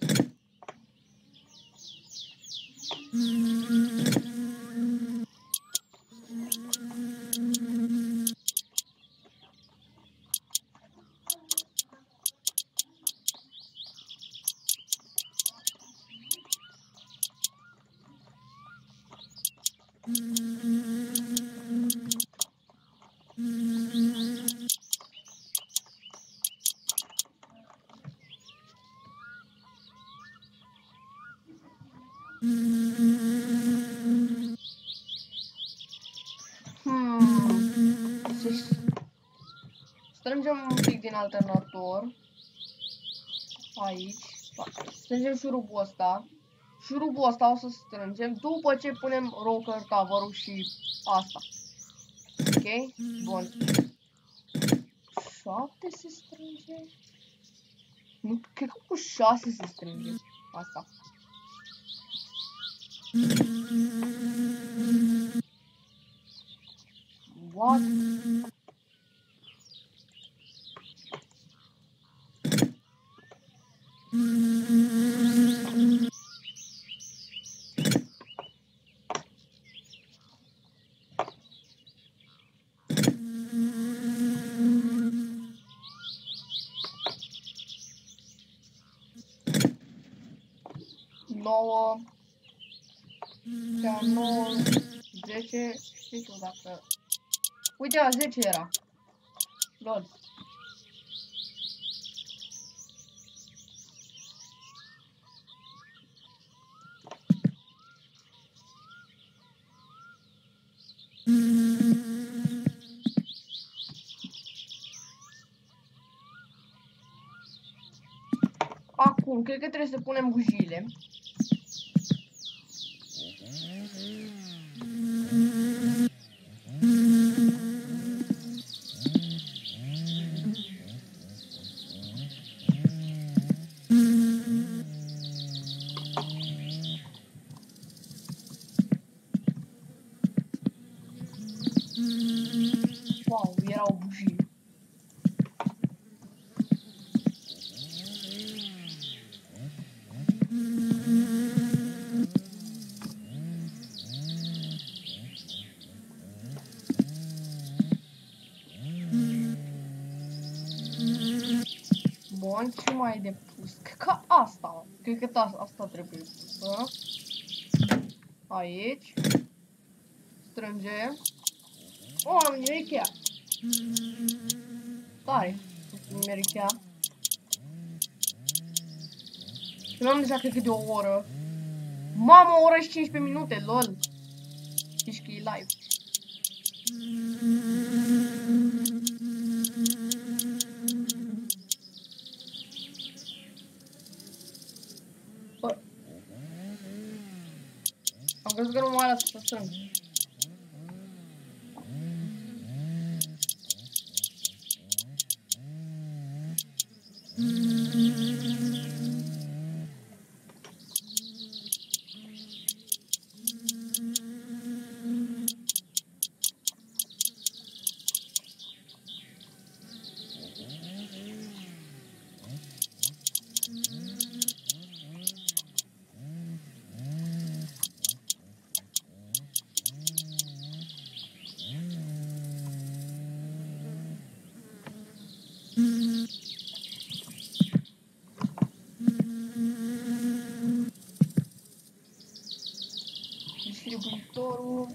Hmm. Strângem un pic din alternator. Aici. Strângem șurubul ăsta. Șurubul ăsta o să strângem după ce punem rocker cover-ul și asta. Ok? Bun. șapte se strânge? Nu, cred că cu șase se strânge. Asta. What? nouă, nouă, zece, știi tu dacă... Uite, la zece era. Lol. Acum, cred că trebuie să punem bujiile. Wow, erau bujii. Bun, ce mai e de pus? Cred că asta, cred că asta, asta trebuie pusă. Aici. Strângem. O, am nimerit cheia. Tare. Nimerit cheia. Filmăm deja cred că de o oră. Mamă, o oră și cincisprezece minute, lol. Știi că e live. Bă. Am crezut că nu mai lasă să strâng. Distribuitorul.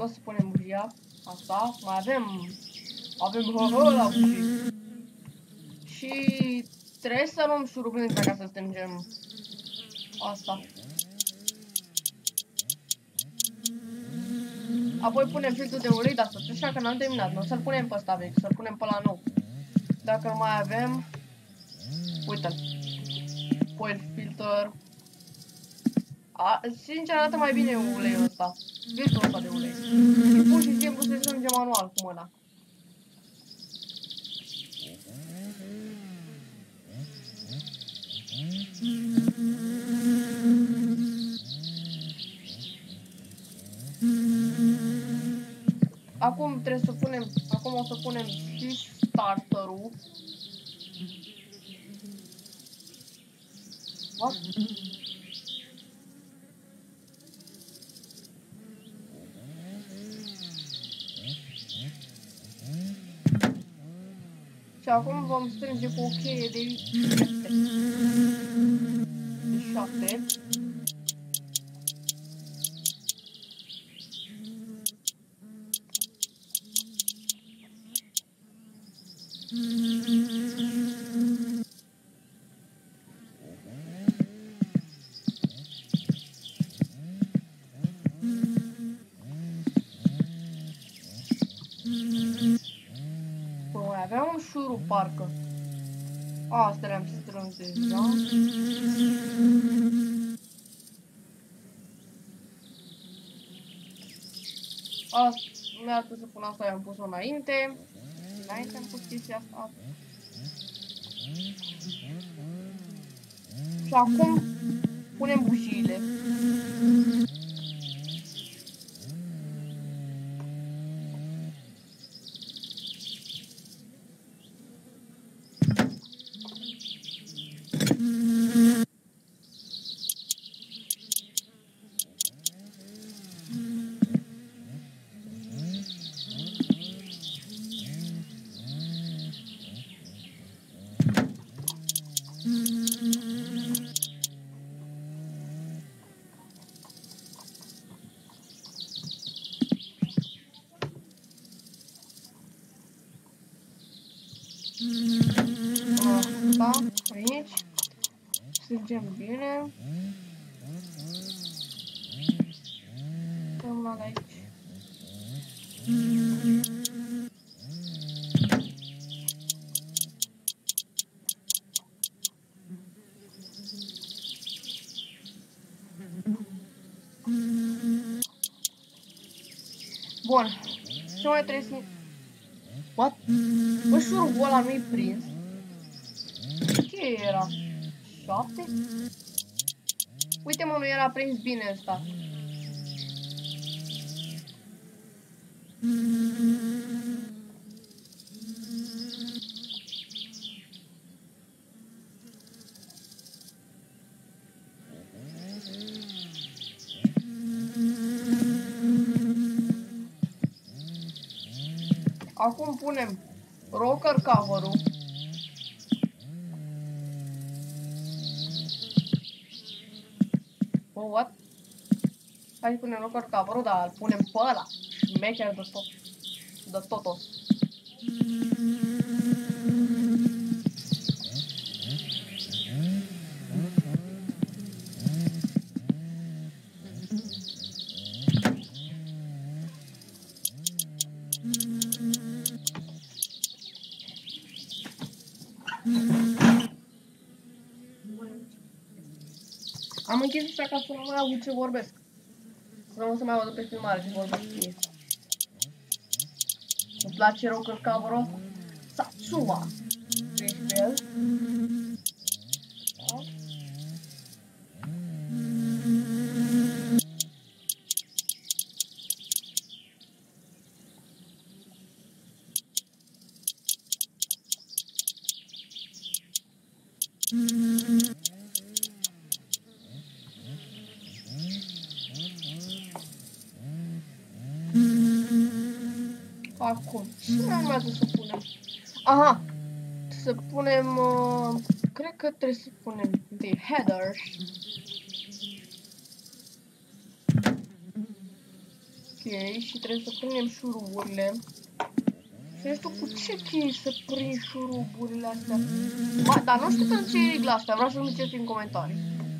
O să punem bujia asta. Mai avem... Avem hă-hă la bujii. Și trebuie să luăm șurubința ca să strângem asta. Apoi punem filtrul de ulei, dar tot așa că n-am terminat. Nu o să-l punem pe ăsta vechi, să-l punem pe la nou. Dacă mai avem... Uite-l. Foil filter. A, sincer arată mai bine uleiul ăsta. Filtrul ăsta de ulei. Și pur și simplu se strânge manual cu mâna. Acum trebuie să punem, acum o să punem și starterul. What? Și acum vom strânge cu o cheie de șapte. De șapte. Aveam un șurub, parcă. Astea le-am strâns deja. Asta, mi-ar trebui să pun asta, i-am pus-o înainte. Înainte am pus chestia asta. Și acum punem bujiile. Asta, aici. Strângem bine. Dăm la aici. Bun. Ce mai trebuie să... What? Bă, șurubul ăla nu-i prins. Ce era? șapte? Uite, mă, nu era prins bine ăsta. Acum punem rocker cover-ul. Oh, what? Hai să punem rocker cover-ul, dar îl punem pe ăla. Șmecher de tot. De totos. Am închis așa ca să nu mai aud ce vorbesc. Să nu se mai audă pe filmare ce vorbesc mie. Îmi place rocker cover-ul ăsta? Satsuma! Ești pe el? Da? Acum, ce mai urmează să punem? Aha! Să punem... Uh, cred că trebuie să punem de headers. și trebuie să prindem șuruburile. Și nu știu cu ce chei să prind șuruburile astea. Ba, dar nu știu pentru ce e regla asta, vreau să-mi ziceți în comentarii.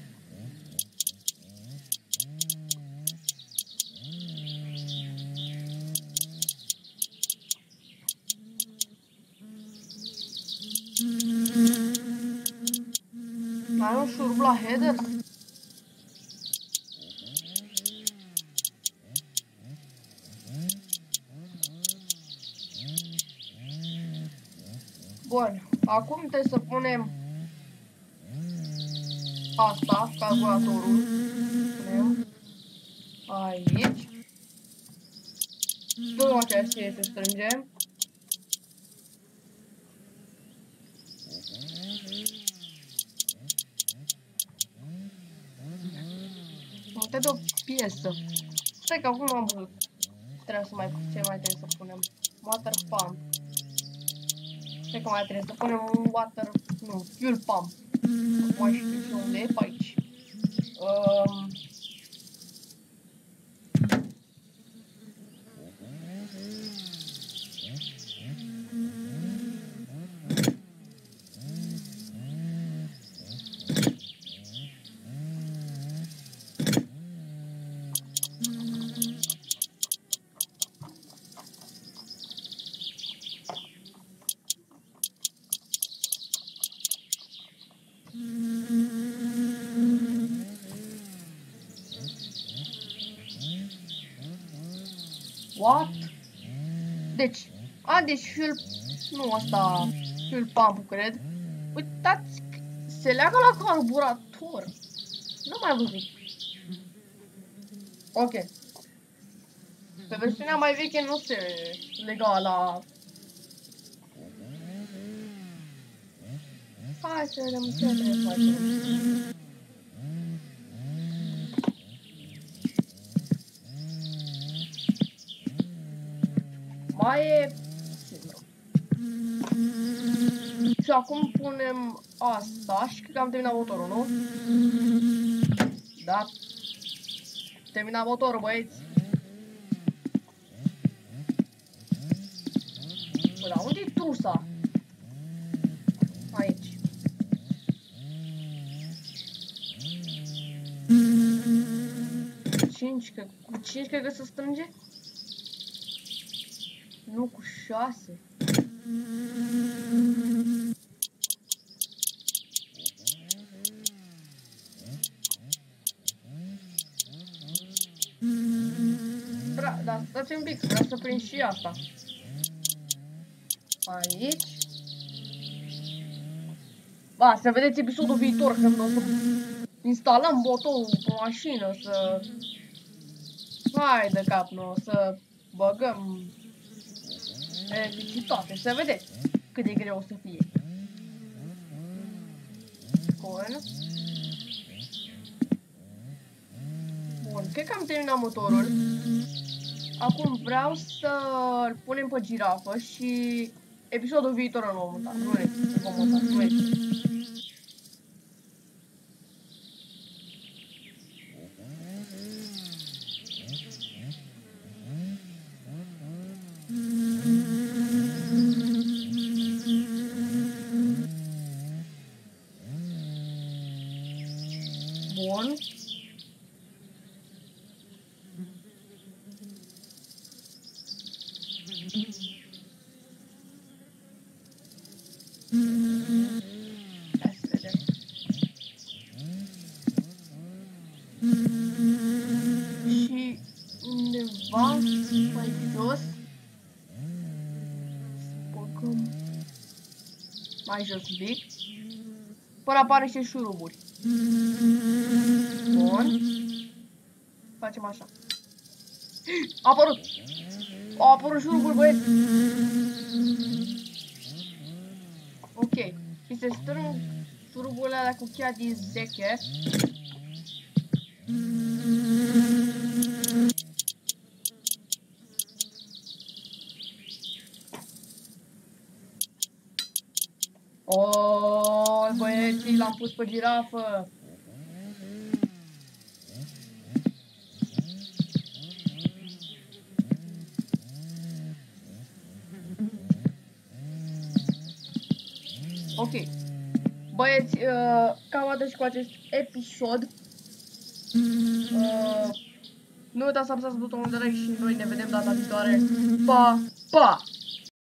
Mai am șurub la header? Bun, acum trebuie să punem asta, calculatorul. Punem aici. Tot aceea se strângem. Uite de o piesă. Stai că acum am văzut. Trebuie să mai, ce mai trebuie să punem? Water pump. Stai că mai trebuie să punem un water, nu, fuel pump. Nu mai știu și unde e, pe aici. Um, What? Deci, a, deci fuel, nu asta, fuel pump cred. Uitați, se leagă la carburator. Nu mai văzut. Ok. Pe versiunea mai veche nu se lega la... Hai să vedem ce trebuie să facem. Mai e... Și acum punem asta și cred că am terminat motorul, nu? Da. Terminat motorul, băieți. Bă, dar unde-i trusa? Aici. cinci, că cu cinci cred că se strânge? Nu, cu șase. Da, da, stați un pic, vreau să prind și asta. Aici. Ba, să vedeți episodul viitor când o să instalăm motorul pe mașină, să... Hai de cap, nu, să băgăm electricitate, să vedeți cât de greu o să fie. Bun. Bun, cred că am terminat motorul. Acum vreau să-l punem pe girafă și episodul viitor îl vom monta. Nu e, îl vom monta, nu e. Bun. Hai să vedem. Și undeva mai jos. Băgăm mai jos un pic. Până apare și șuruburi. Bun. Facem așa. A apărut! Au apărut șuruburi, băieți! Ok. Și se strâng șuruburile alea cu cheia din zece. Oh, băieții, l-am pus pe girafă. Ok. Băieți, uh, cam atât și cu acest episod. Uh, nu uitați să apăsați butonul de like și noi ne vedem data viitoare. Pa, pa!